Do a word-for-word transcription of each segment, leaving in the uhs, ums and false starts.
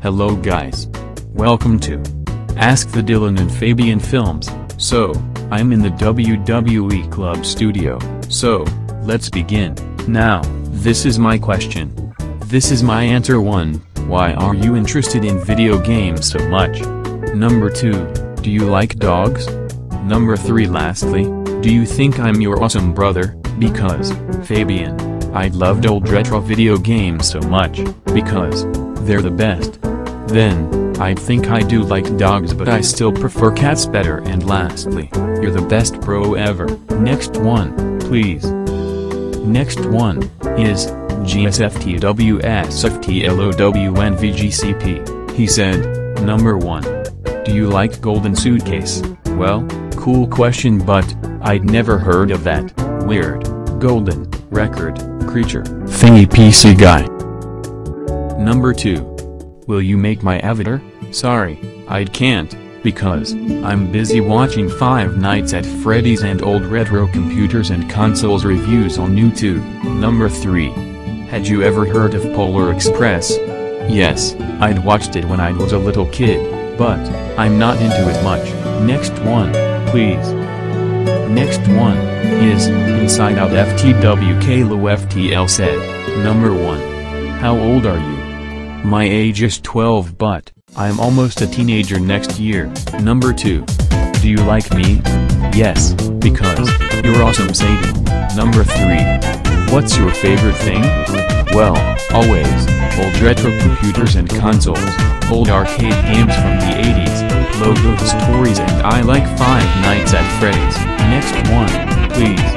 Hello guys. Welcome to Ask the Dylan and Fabian Films. So, I'm in the W W E Club studio, so, let's begin. Now, this is my question. This is my answer one, why are you interested in video games so much? Number two, do you like dogs? Number three lastly, do you think I'm your awesome brother? Because, Fabian, I loved old retro video games so much, because, they're the best. Then, I think I do like dogs but I still prefer cats better, and lastly, you're the best bro ever. Next one, please. Next one, is, G S F T W S F T L O W N V G C P, he said, number one. Do you like Golden Suitcase? Well, cool question but, I'd never heard of that, weird, golden, record, creature, thingy P C guy. Number two. Will you make my avatar? Sorry, I can't, because, I'm busy watching Five Nights at Freddy's and old retro computers and consoles reviews on YouTube. Number three. Had you ever heard of Polar Express? Yes, I'd watched it when I was a little kid, but, I'm not into it much. Next one, please. Next one, is, Inside Out F T W Kalo F T L said, number one. How old are you? My age is twelve but, I'm almost a teenager next year. Number two. Do you like me? Yes, because, you're awesome Satan. Number three. What's your favorite thing? Well, always, old retro computers and consoles, old arcade games from the eighties, logo stories and I like Five Nights at Freddy's. Next one, please.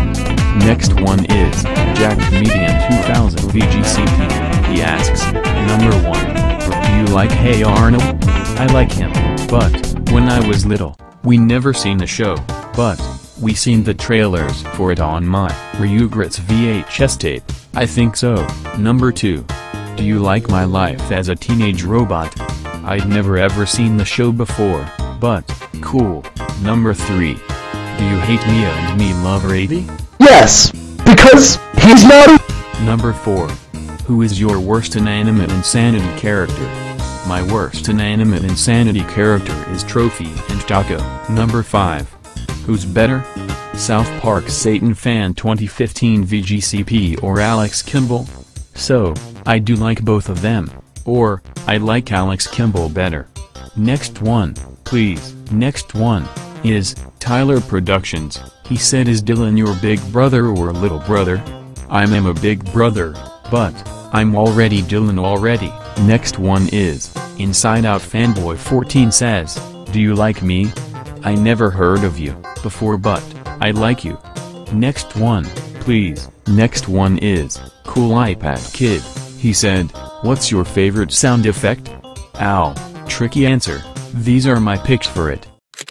Next one is, Jack Comedian two thousand V G C P. He asks, number one. Do you like Hey Arnold? I like him, but, when I was little, we never seen the show, but, we seen the trailers for it on my Rugrats V H S tape. I think so. Number two. Do you like My Life as a Teenage Robot? I'd never ever seen the show before, but, cool. Number three. Do you hate Mia and Me Love Rady? Yes, because he's not. Number four. Who is your worst inanimate insanity character? My worst inanimate insanity character is Trophy and Taco. Number five. Who's better? South Park Satan Fan twenty fifteen V G C P or Alex Kimball? So, I do like both of them, or, I like Alex Kimball better. Next one, please. Next one, is, Tyler Productions. He said, is Dylan your big brother or little brother? I am a big brother, but, I'm already Dylan already. Next one is, Inside Out Fanboy fourteen says, do you like me? I never heard of you before but, I like you. Next one, please. Next one is, Cool iPad Kid. He said, what's your favorite sound effect? Ow, tricky answer. These are my picks for it.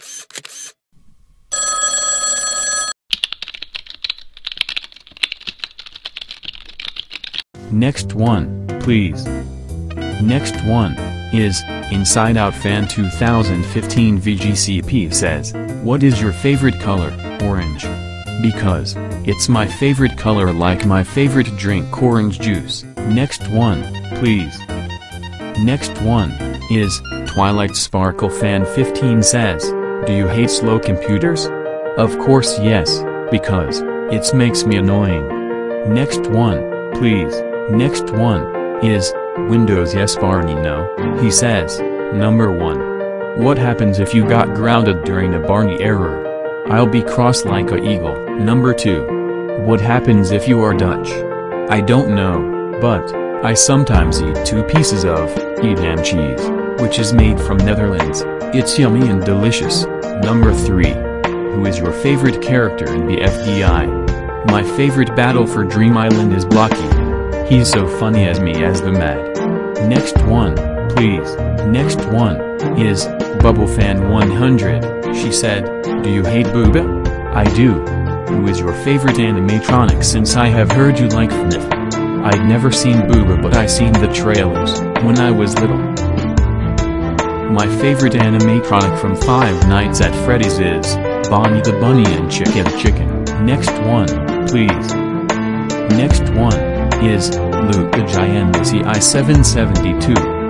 Next one, please. Next one, is, Inside Out Fan two thousand fifteen V G C P says, what is your favorite color? Orange. Because, it's my favorite color like my favorite drink orange juice. Next one, please. Next one, is, Twilight Sparkle Fan fifteen says, do you hate slow computers? Of course yes, because, it makes me annoying. Next one, please. Next one, is, Windows Yes Barney No. He says, number one. What happens if you got grounded during a Barney error? I'll be cross like a eagle. Number two. What happens if you are Dutch? I don't know, but, I sometimes eat two pieces of, Edam cheese, which is made from Netherlands. It's yummy and delicious. Number three. Who is your favorite character in the F D I? My favorite battle for Dream Island is Blocky. He's so funny as me as the Mad. Next one, please. Next one, is, Bubble Fan one hundred. She said, do you hate Booba? I do. Who is your favorite animatronic since I have heard you like F N F? I'd never seen Booba but I seen the trailers, when I was little. My favorite animatronic from Five Nights at Freddy's is, Bonnie the Bunny and Chicken the Chicken. Next one, please. Next one, is, Luca Giannissi I seven seventy-two.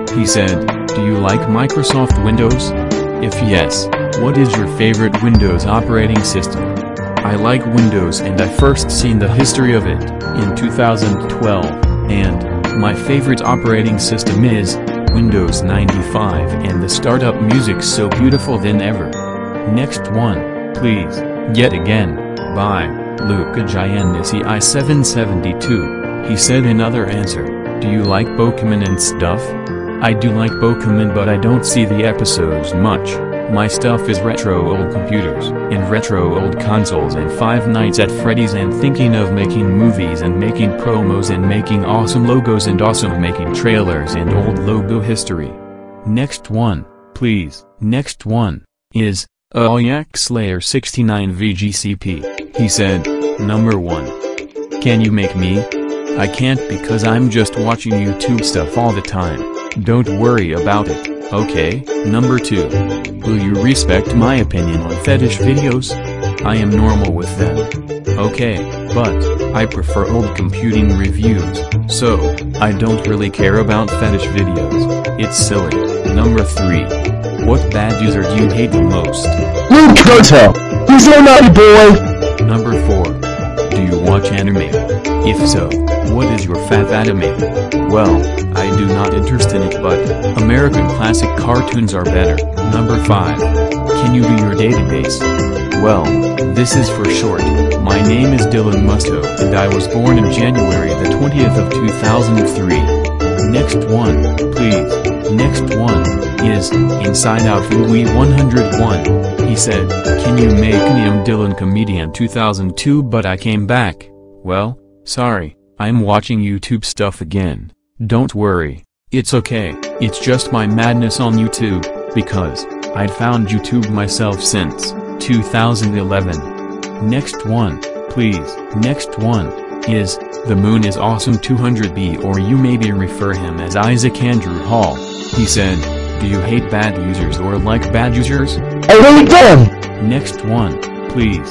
He said, "Do you like Microsoft Windows? If yes, what is your favorite Windows operating system?" I like Windows and I first seen the history of it in two thousand twelve, and my favorite operating system is Windows ninety-five, and the startup music's so beautiful than ever. Next one, please. Yet again, by Luca Giannissi I seven seventy-two. He said another answer, "Do you like Pokemon and stuff?" I do like Pokemon, but I don't see the episodes much. My stuff is retro old computers, and retro old consoles, and Five Nights at Freddy's, and thinking of making movies and making promos and making awesome logos and awesome making trailers and old logo history. Next one, please. Next one, is, Alyak Slayer sixty-nine V G C P. He said, number one. Can you make me? I can't because I'm just watching YouTube stuff all the time. Don't worry about it, okay? Number two. Will you respect my opinion on fetish videos? I am normal with them. Okay, but I prefer old computing reviews, so I don't really care about fetish videos. It's silly. Number three. What bad user do you hate the most? Luke Koto! He's a naughty boy! Number four. Do you watch anime? If so, what is your fav anime? Well, I do not interest in it, but American classic cartoons are better. Number five. Can you do your database? Well, this is for short. My name is Dylan Musto and I was born in January the twentieth of two thousand three. Next one, please. Next one, is, Inside Out Louis one oh one. He said, can you make me I'm Dylan Comedian two thousand two, but I came back. Well, sorry, I'm watching YouTube stuff again. Don't worry, it's okay, it's just my madness on YouTube, because I'd found YouTube myself since two thousand eleven. Next one, please. Next one, is, The Moon is Awesome two hundred B, or you maybe refer him as Isaac Andrew Hall. He said, do you hate bad users or like bad users? I hate them! Next one, please.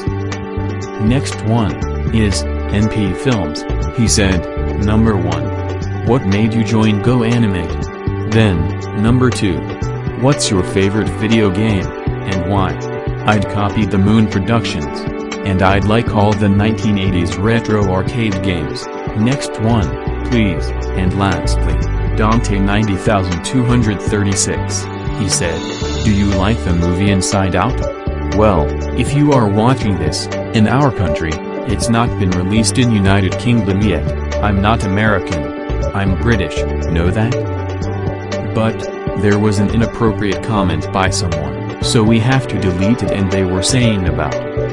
Next one, is, N P Films. He said, number one. What made you join Go Animate? Then, number two. What's your favorite video game, and why? I'd copy the Moon Productions, and I'd like all the nineteen eighties retro arcade games. Next one, please. And lastly, Dante ninety thousand two hundred thirty-six. He said, do you like the movie Inside Out? Well, if you are watching this, in our country, it's not been released in United Kingdom yet. I'm not American. I'm British, know that? But, there was an inappropriate comment by someone, so we have to delete it, and they were saying about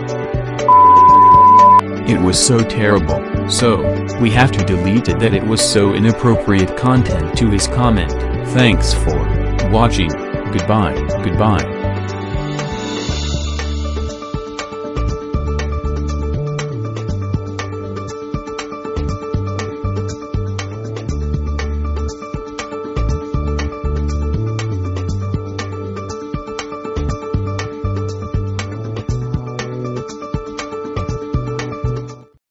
it was so terrible, so we have to delete it, that it was so inappropriate content to his comment. Thanks for watching. Goodbye, goodbye.